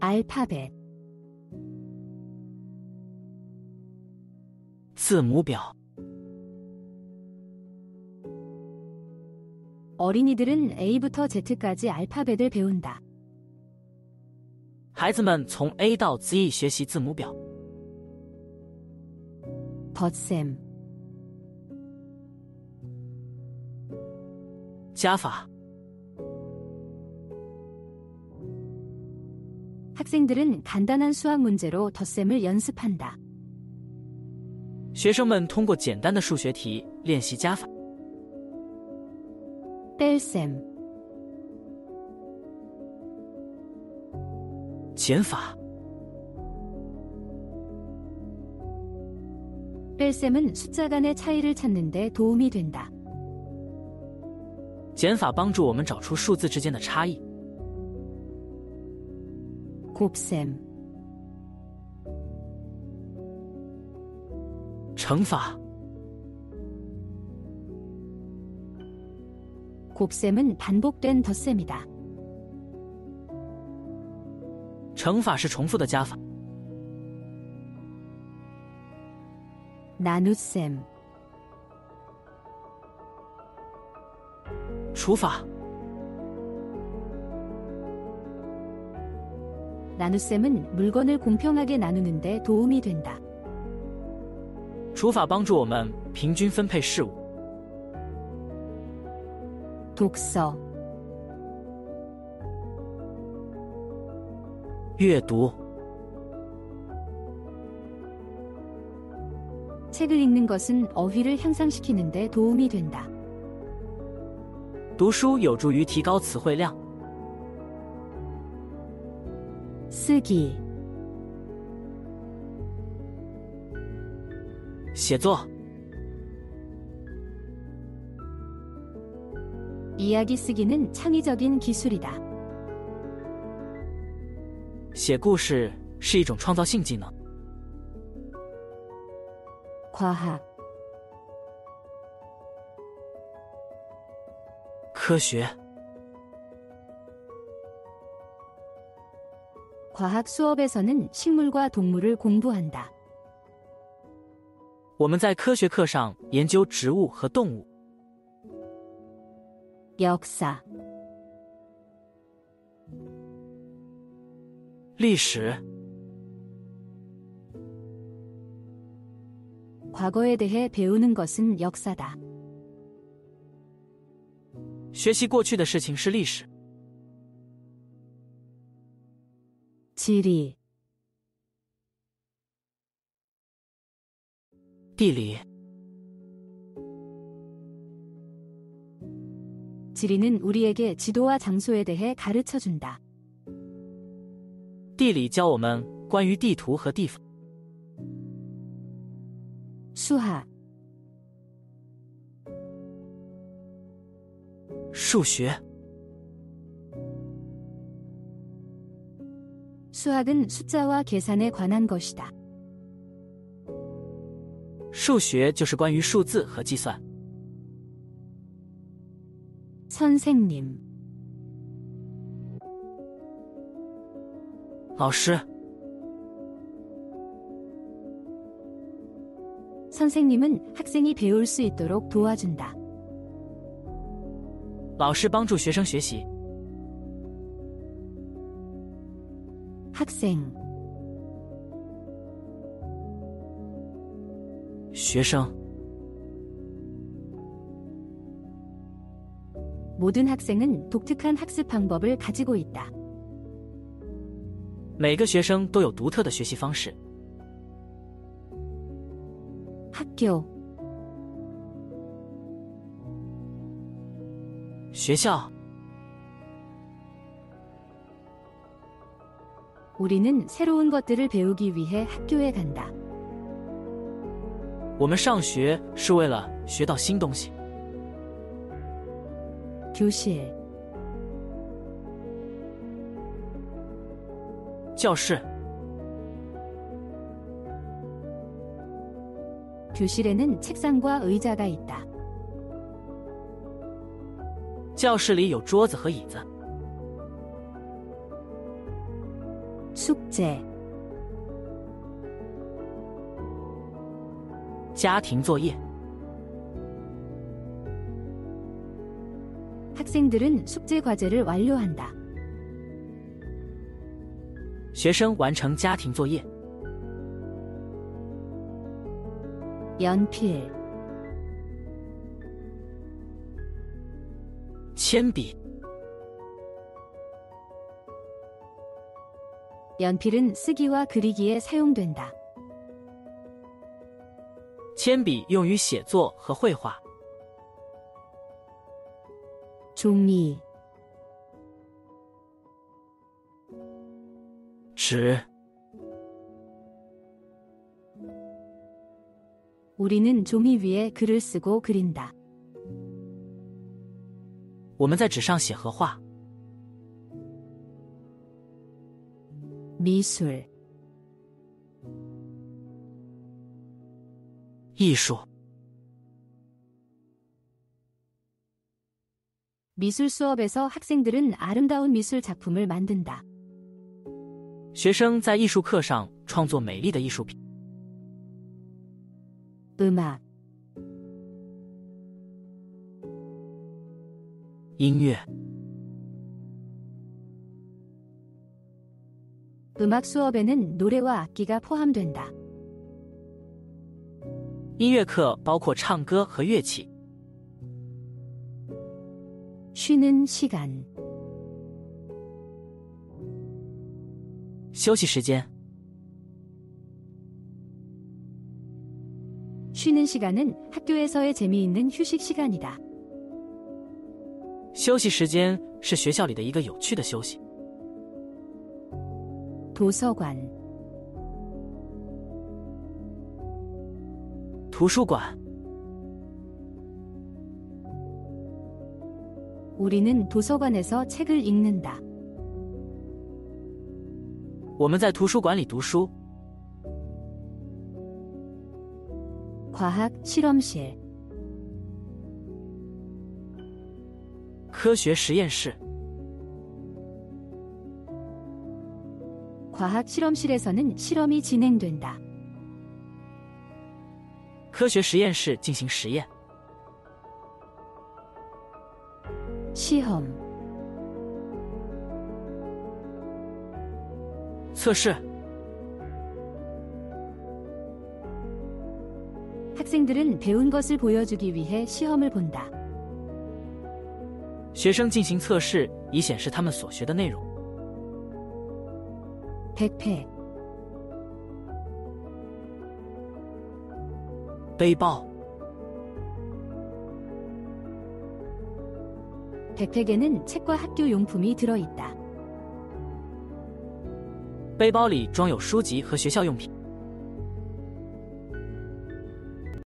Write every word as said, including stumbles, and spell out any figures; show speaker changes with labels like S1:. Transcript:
S1: 알파벳
S2: 字母表
S1: 어린이들은 A부터 Z까지 알파벳을 배운다.
S2: 孩子们从 A 到 Z 学习字母表
S1: 덧셈
S2: 加法
S1: 학생들은 간단한 수학 문제로 덧셈을 연습한다.
S2: 学生们通过简单的数学题练习加法
S1: 뺄셈
S2: 减法
S1: 뺄셈은 숫자 간의 차이를 찾는 데 도움이 된다.
S2: 减法帮助我们找出数字之间的差异
S1: 곱셈
S2: 乘法
S1: 곱셈은 반복된 덧셈이다.
S2: 乘法是重复的加法
S1: 나눗셈
S2: 除法
S1: 나눗셈은 물건을 공평하게 나누는 데 도움이 된다.
S2: 除法帮助我们平均分配事物
S1: 독서
S2: 阅读
S1: 책을 읽는 것은 어휘를 향상시키는 데 도움이 된다.
S2: 读书有助于提高词汇量
S1: 쓰기
S2: 写作
S1: 이야기 쓰기는 창의적인 기술이다.
S2: 写故事是一种创造性技能
S1: 과학
S2: 科学
S1: 과학 수업에서는 식물과 동물을 공부한다.
S2: 我们在科学课上研究植物和动物
S1: 역사
S2: 历史
S1: 과거에 대해 배우는 것은 역사다.
S2: 学习过去的事情是历史
S1: 지리
S2: 地理
S1: 지리는 우리에게 지도와 장소에 대해 가르쳐준다.
S2: 地理教我们关于地图和地方
S1: 수학
S2: 数学
S1: 수학은 숫자와 계산에 관한 것이다.
S2: 数学就是关于数字和计算
S1: 선생님
S2: 老师
S1: 선생님은 학생이 배울 수 있도록 도와준다.
S2: 老师帮助学生学习
S1: 학생
S2: 学生
S1: 모든 학생은 독특한 학습 방법을 가지고 있다.
S2: 每个学生都有独特的学习方式
S1: 학교
S2: 学校
S1: 우리는 새로운 것들을 배우기 위해 학교에 간다.
S2: 我们上学是为了学到新东西
S1: 교실
S2: 教室
S1: 교실에는 책상과 의자가 있다.
S2: 教室里有桌子和椅子
S1: 숙제,
S2: 家庭作业。
S1: 학생들은 숙제 과제를 완료한다.
S2: 学生完成家庭作业。
S1: 연필,
S2: 铅笔。
S1: 연필은 쓰기와 그리기에 사용된다.
S2: 铅笔用于写作和绘画。
S1: 종이,
S2: 纸。
S1: 우리는 종이 위에 글을 쓰고 그린다.
S2: 我们在纸上写和画。
S1: 미술,
S2: 艺术。
S1: 미술 수업에서 학생들은 아름다운 미술 작품을 만든다.
S2: 学生在艺术课上创作美丽的艺术品。
S1: 음악,
S2: 音乐。
S1: 음악 수업에는 노래와 악기가 포함된다.
S2: 音乐课包括唱歌和乐器。
S1: 쉬는 시간,
S2: 休息时间。
S1: 쉬는 시간은 학교에서의 재미있는 휴식 시간이다.
S2: 休息时间是学校里的一个有趣的休息。
S1: 도서관,
S2: 图书馆。
S1: 우리는 도서관에서 책을 읽는다.
S2: 我们在图书馆里读书。
S1: 과학 실험실,
S2: 科学实验室。
S1: 과학 실험실에서는 실험이 진행된다.
S2: 科学实验室进行实验。
S1: 시험,
S2: 测试。
S1: 학생들은 배운 것을 보여주기 위해 시험을 본다.
S2: 学生进行测试，以显示他们所学的内容。
S1: 백팩,
S2: 背包。
S1: 백팩에는 책과 학교 용품이 들어있다.
S2: 背包里装有书籍和学校用品。